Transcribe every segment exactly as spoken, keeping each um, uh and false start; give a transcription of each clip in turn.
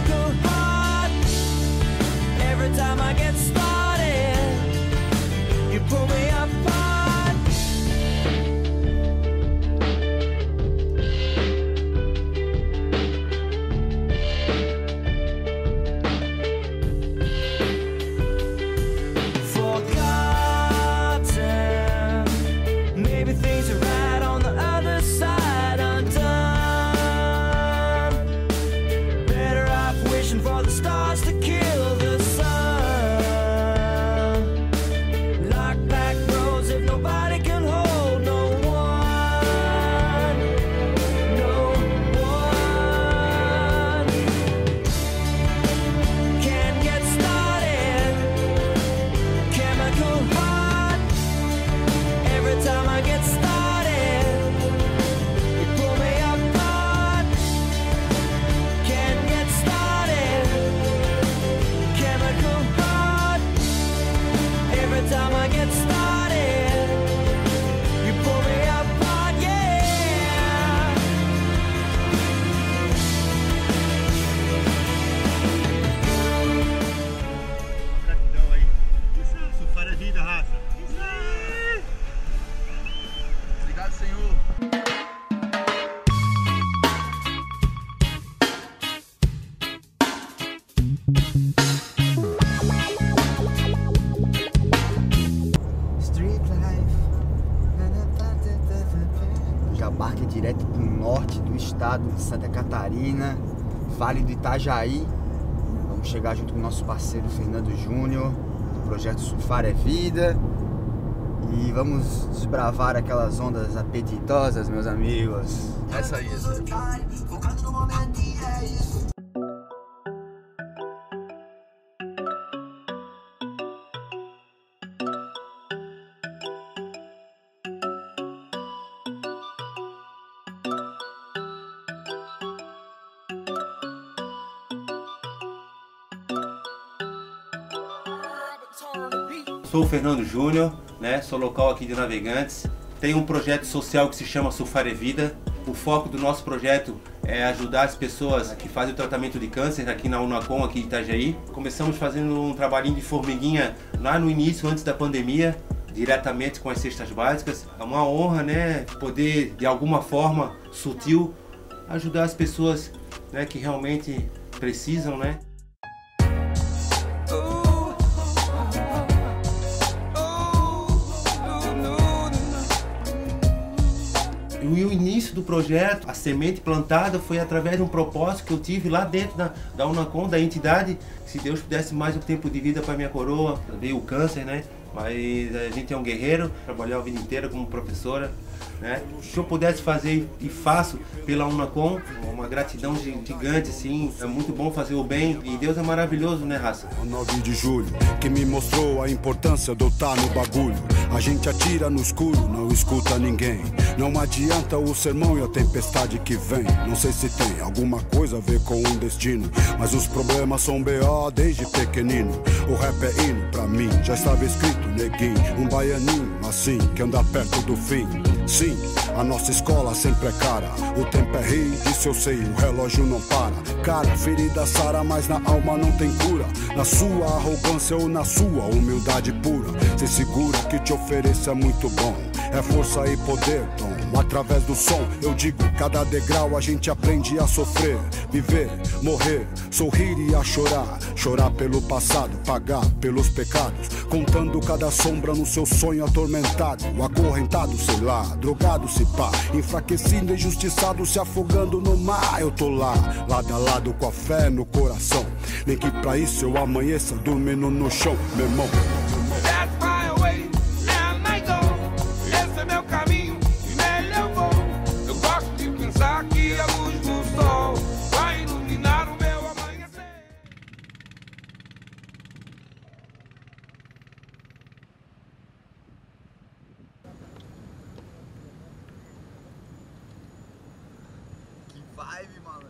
chemical heart. Every time I get started, you pull me apart. Embarque direto para o norte do estado de Santa Catarina, Vale do Itajaí. Vamos chegar junto com o nosso parceiro Fernando Júnior, do projeto Surfar é Vida. E vamos desbravar aquelas ondas apetitosas, meus amigos. Essa aí, essa aí. Sou o Fernando Júnior, né? Sou local aqui de Navegantes. Tenho um projeto social que se chama Surfar é Vida. O foco do nosso projeto é ajudar as pessoas que fazem o tratamento de câncer aqui na Unacom, aqui em Itajaí. Começamos fazendo um trabalhinho de formiguinha lá no início, antes da pandemia, diretamente com as cestas básicas. É uma honra, né? Poder, de alguma forma sutil, ajudar as pessoas, né, que realmente precisam, né? E o início do projeto, a semente plantada, foi através de um propósito que eu tive lá dentro da, da Unacom, da entidade. Se Deus pudesse mais um tempo de vida para minha coroa, veio o câncer, né? Mas a gente é um guerreiro, trabalhou a vida inteira como professora, né? Se eu pudesse fazer e faço pela Unacom, uma gratidão gigante, assim. É muito bom fazer o bem e Deus é maravilhoso, né, raça? nove de julho, que me mostrou a importância de eu estar no bagulho. A gente atira no escuro, não escuta ninguém. Não adianta o sermão e a tempestade que vem. Não sei se tem alguma coisa a ver com um destino, mas os problemas são B O desde pequenino. O rap é hino pra mim, já estava escrito, neguinho. Um baianinho assim, que anda perto do fim. Sim, a nossa escola sempre é cara. O tempo é rei, isso eu sei, o relógio não para. Cara, ferida sara, mas na alma não tem cura. Na sua arrogância ou na sua humildade pura. Se segura que te ofereço é muito bom. É força e poder, Tom. Através do som, eu digo, cada degrau a gente aprende a sofrer. Viver, morrer, sorrir e a chorar. Chorar pelo passado, pagar pelos pecados. Contando cada sombra no seu sonho atormentado. Acorrentado, sei lá, drogado se pá. Enfraquecido, injustiçado, se afogando no mar. Eu tô lá, lado a lado com a fé no coração. Nem que pra isso eu amanheça dormindo no chão, meu irmão. Vibe, malandro.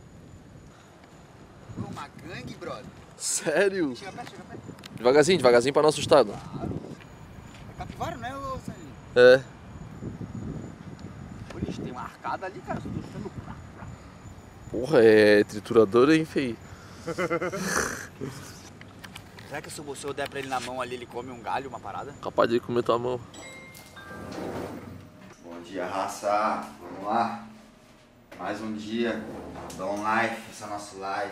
Uma gangue, brother. Sério? Chega perto, chega perto. Devagarzinho, devagarzinho pra não assustar. Claro. É capivara, né, ô Saninho? É. Olha, tem uma arcada ali, cara. Eu tô chutando. Porra, é triturador, hein, feio? Será que se eu, se eu der pra ele na mão ali, ele come um galho, uma parada? Capaz de comer tua mão. Bom dia, raça. Vamos lá. Mais um dia. Dom Life, esse é o nosso live.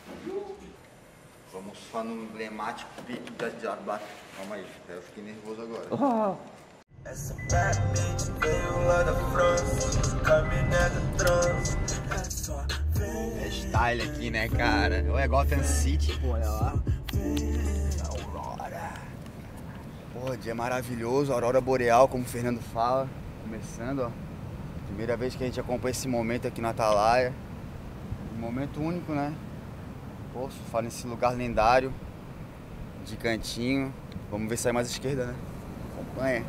Vamos só no emblemático pique da Jabba. Calma aí, eu fiquei nervoso agora. Essa bad bitch veio lá da França, caminhada trans. É só É style aqui, né, cara? Ou é Gotham City, pô, olha lá. Aurora. Pô, dia maravilhoso, aurora boreal, como o Fernando fala. Começando, ó. Primeira vez que a gente acompanha esse momento aqui na Atalaia. Um momento único, né? Pô, surfar nesse lugar lendário, de cantinho. Vamos ver se sai mais à esquerda, né? Acompanha.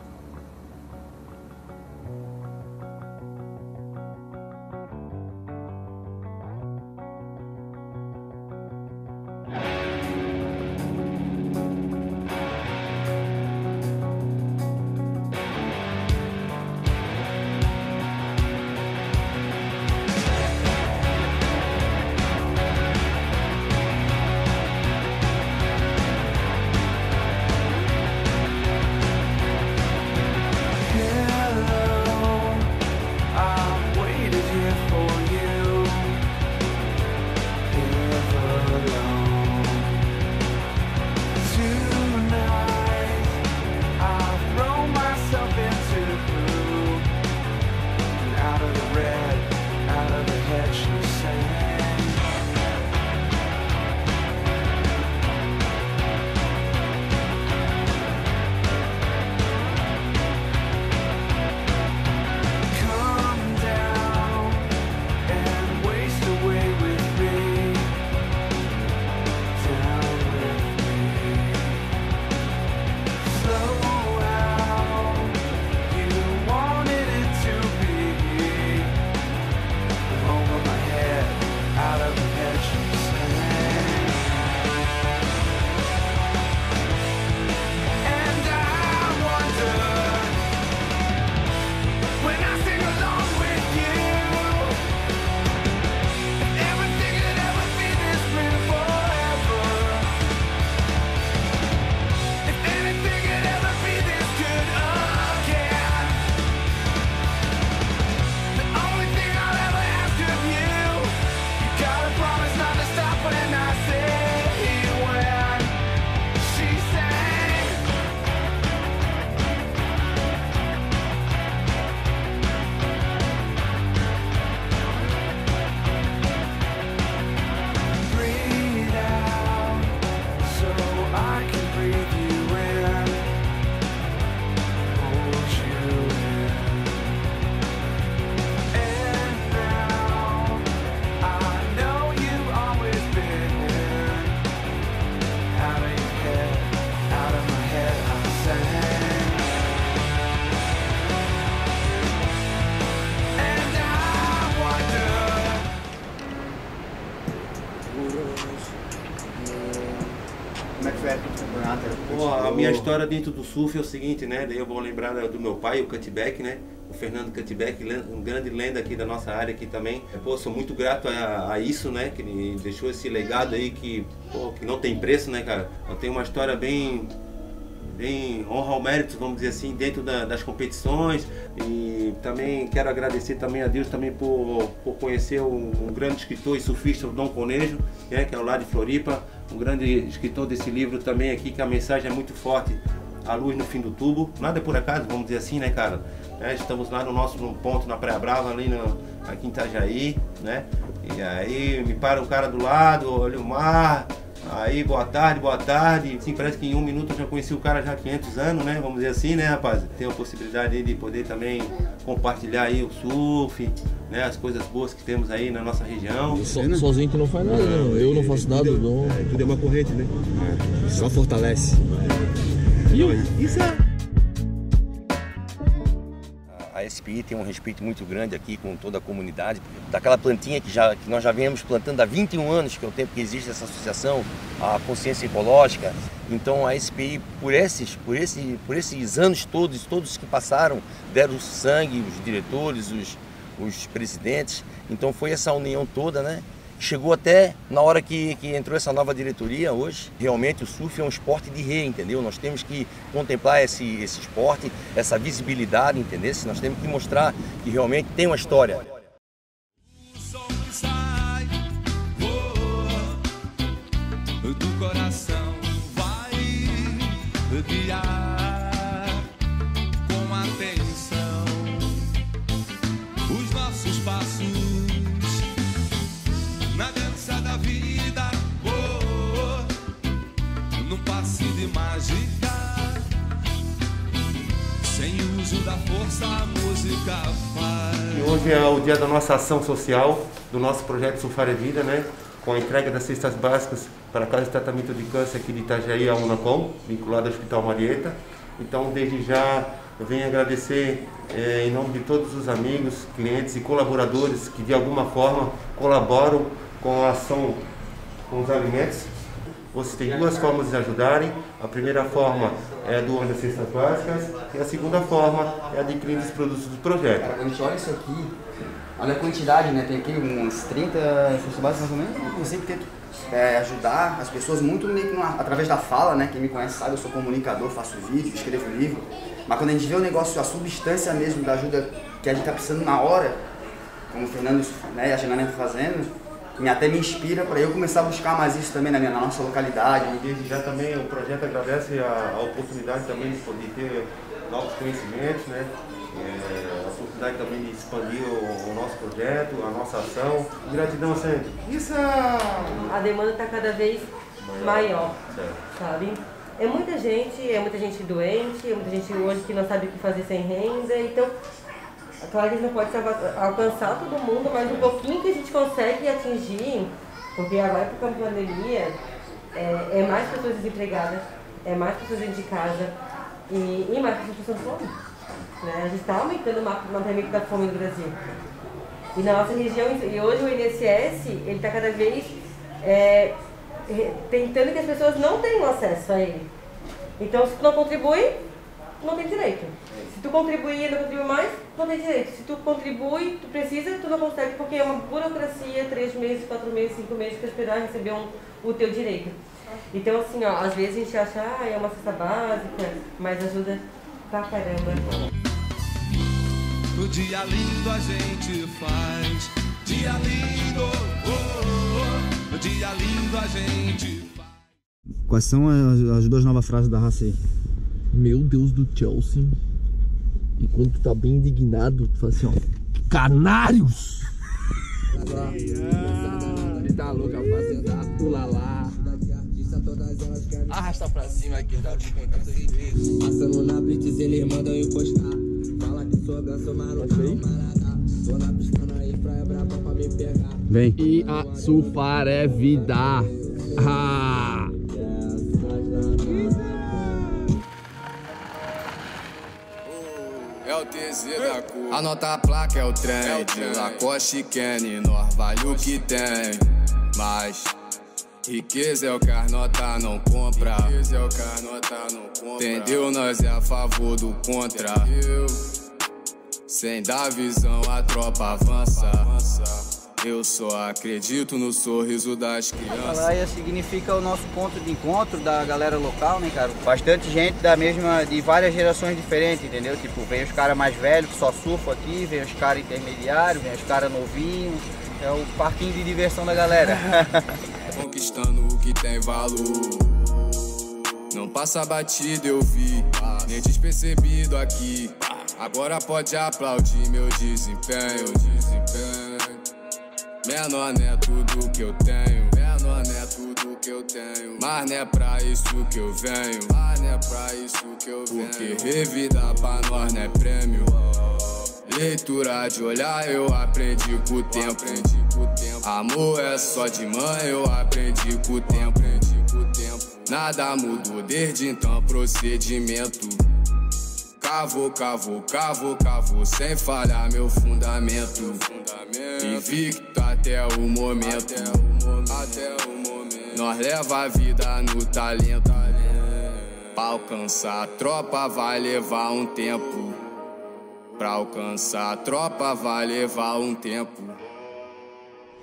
Como é que foi a época do campeonato? Pô, a minha história dentro do surf é o seguinte, né? Daí eu vou lembrar do meu pai, o Cutback, né? O Fernando Cutback, um grande lenda aqui da nossa área aqui também. Pô, sou muito grato a, a isso, né? Que ele deixou esse legado aí que, pô, que não tem preço, né, cara? Eu tenho uma história bem, bem honra ao mérito, vamos dizer assim, dentro da, das competições. E também quero agradecer também a Deus também por, por conhecer um, um grande escritor e surfista, o Dom Conejo, né? Que é o lá de Floripa. Um grande escritor desse livro também aqui, que a mensagem é muito forte. A luz no fim do tubo, nada é por acaso, vamos dizer assim, né, cara? É, estamos lá no nosso no ponto, na Praia Brava, ali no, aqui em Itajaí, né? E aí me para um cara do lado, olha o mar, aí boa tarde, boa tarde. Sim, parece que em um minuto eu já conheci o cara já há quinhentos anos, né? Vamos dizer assim, né, rapaz? Tenho a possibilidade aí de poder também compartilhar aí o surf, né? As coisas boas que temos aí na nossa região. So, sozinho que não faz nada, não. Eu não faço nada, tudo, não. É, tudo é uma corrente, né? É, só fortalece. Isso é. A S P I tem um respeito muito grande aqui com toda a comunidade, daquela plantinha que, já, que nós já viemos plantando há vinte e um anos, que é o tempo que existe essa associação, a consciência ecológica. Então a S P I, por esses, por esse, por esses anos todos, todos que passaram, deram sangue, os diretores, os, os presidentes, então foi essa união toda, né? chegou até na hora que, que entrou essa nova diretoria hoje, realmente o surf é um esporte de rei, entendeu? Nós temos que contemplar esse, esse esporte, essa visibilidade, entendeu? Nós temos que mostrar que realmente tem uma história. Do coração vai guiar com atenção os nossos passos na dança da vida, oh, num passe de mágica, sem uso da força a música faz. E hoje é o dia da nossa ação social, do nosso projeto Surfar é Vida, né? Com a entrega das cestas básicas para a Casa de Tratamento de Câncer aqui de Itajaí, a Unacom, vinculada ao Hospital Marieta. Então, desde já, eu venho agradecer eh, em nome de todos os amigos, clientes e colaboradores que de alguma forma colaboram com a ação com os alimentos. Vocês têm duas formas de ajudarem. A primeira forma é doando as cestas básicas e a segunda forma é adquirindo os produtos do projeto. Cara, quando a gente olha isso aqui, olha a quantidade, né? Tem aqui uns trinta cestas básicas mais ou menos. Eu sempre tento é, ajudar as pessoas muito meio que através da fala, né? Quem me conhece sabe, eu sou comunicador, faço vídeo, escrevo livro. Mas quando a gente vê o negócio, a substância mesmo da ajuda que a gente tá precisando na hora, como o Fernando, né, e a Genana tá fazendo, me, até me inspira para eu começar a buscar mais isso também na, minha, na nossa localidade. E desde já também o projeto agradece a, a oportunidade também de poder ter novos conhecimentos, né? É, a oportunidade também de expandir o, o nosso projeto, a nossa ação. Gratidão sempre. Isso é... A demanda está cada vez maior, maior certo. Sabe? É muita gente, é muita gente doente, é muita gente hoje que não sabe o que fazer sem renda, então claro que a gente não pode alcançar todo mundo, mas um pouquinho que a gente consegue atingir, porque agora por causa da pandemia é, é mais pessoas desempregadas, é mais pessoas dentro de casa e, e mais pessoas passando fome. Né? A gente está aumentando o mapeamento da fome no Brasil. E na nossa região, e hoje o I N S S ele está cada vez é, tentando que as pessoas não tenham acesso a ele. Então, se tu não contribui, não tem direito. Se tu contribuir e não contribui mais, não tem direito. Se tu contribui, tu precisa, tu não consegue, porque é uma burocracia, três meses, quatro meses, cinco meses para esperar receber um, o teu direito. Então, assim, ó, às vezes a gente acha, ah, é uma cesta básica, mas ajuda pra caramba. O dia lindo a gente faz, dia lindo, oh, oh, oh. Dia lindo a gente faz. Quais são as, as duas novas frases da raça aí? Meu Deus do Chelsea. E quando tu tá bem indignado, tu fala assim, ó, canários! Ele tá louco, a fazenda, pula lá. Arrasta pra cima que dá de conta. Passando na blitz, eles mandam encostar. Fala que sou ganso, mas não tá no Maradá. Tô na pista aí, praia brava pra me pegar. Vem. E a surfar é vida. Ah! É o T Z da cor. Anota a placa, é o trem. É o trem. De Lacoste Kenny, nós vale o que tem. Mas riqueza é o que a nota não compra. Riqueza é o que a nota não compra. Entendeu? Nós é a favor do contra. Entendeu? Sem dar visão, a tropa avança. Eu só acredito no sorriso das crianças. A Atalaia significa o nosso ponto de encontro da galera local, né, cara? Bastante gente da mesma, de várias gerações diferentes, entendeu? Tipo, vem os caras mais velhos que só surfam aqui, vem os caras intermediários, vem os caras novinhos. É o parquinho de diversão da galera. Conquistando o que tem valor. Não passa batido, eu vi, nem despercebido aqui. Agora pode aplaudir meu desempenho, desempenho. Menor não é tudo que eu tenho, menor não é tudo que eu tenho. Mas não é pra isso que eu venho, mas não é pra isso que eu venho. Porque revida pra nós não é prêmio. Leitura de olhar eu aprendi com o tempo, aprendi com o tempo. Amor é só de mãe, eu aprendi com o tempo, aprendi com o tempo. Nada mudou desde então, procedimento. Cavo, cavo, cavo, cavo, sem falhar meu fundamento. Invicto até o momento. Até o momento. Nós leva a vida no talento. Pra alcançar a tropa vai levar um tempo. Pra alcançar a tropa vai levar um tempo.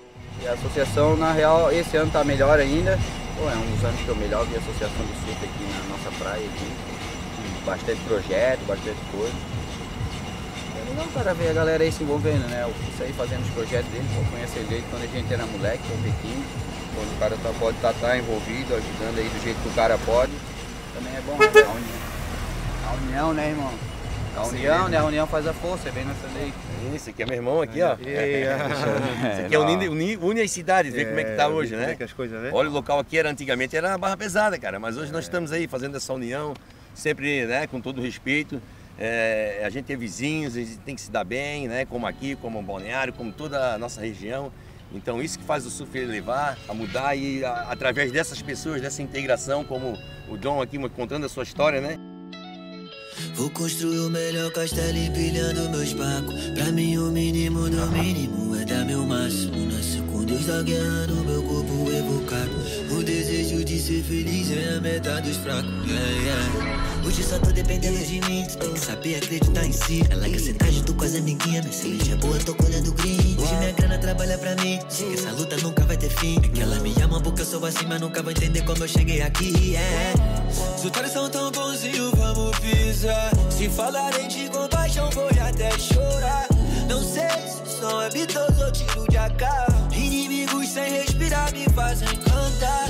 E a associação, na real, esse ano tá melhor ainda. Pô, é um dos anos que eu melhor vi a associação do surf aqui na nossa praia. Aqui. Bastante projeto, bastante coisa. É legal, cara, ver a galera aí se envolvendo, né? Isso aí fazendo os projetos dele, eu conheço ele desde quando a gente era moleque, competindo. Quando o cara tá, pode estar tá, tá envolvido, ajudando aí do jeito que o cara pode. Também é bom, né? A união, a união, né, irmão? A união, né? A união faz a força, vem nessa lei. Isso, aqui é meu irmão aqui, ó. Isso aqui é une, une, une as cidades, vê como é que tá hoje, né? As coisas, né? Olha, o local aqui era antigamente era Barra Pesada, cara, mas hoje nós estamos aí fazendo essa união, sempre, né, com todo respeito. É, a gente é vizinhos, a gente tem que se dar bem, né? Como aqui, como o Balneário, como toda a nossa região. Então isso que faz o surf levar a mudar e a, através dessas pessoas, dessa integração, como o John aqui contando a sua história, né? Vou construir o melhor castelo empilhando meus pacos. Pra mim o mínimo do mínimo é dar meu máximo. Nasci com Deus da guerra no meu corpo evocado. O desejo de ser feliz é a meta dos fracos, yeah, yeah. Hoje só tô dependendo de mim, tu tem que saber acreditar em si. Ela quer sentar junto com as amiguinhas, minha cerveja boa, tô colhendo green. Hoje minha grana trabalha pra mim, sei que essa luta nunca vai ter fim. É que ela me ama porque eu sou assim, mas nunca vai entender como eu cheguei aqui, yeah. Os otários são tão bonzinhos, vamos pisar. Se falarem de compaixão, vou até chorar. Não sei se o som é bitoso ou tiro de A K. Inimigos sem respirar me fazem cantar.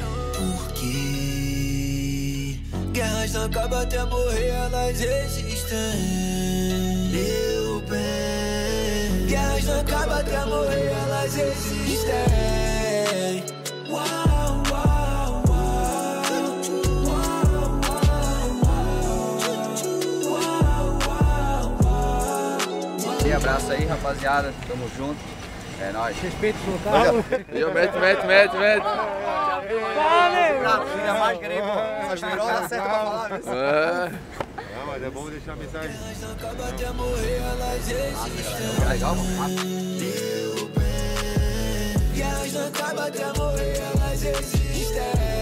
Porque guerras não acabam até morrer, elas existem. Meu bem, guerras não acabam até morrer, elas existem. Uau, uau, uau. Uau, uau, uau. Um abraço aí, rapaziada. Tamo junto. É nóis. Respeito o local. Eu mete, mete, mete, mete. Valeu! Tira mais, querido. Essas virolas certo pra falar, viu? Não, mas é bom deixar a mensagem. É legal, mano. Guerras não acabam até morrer, elas existem.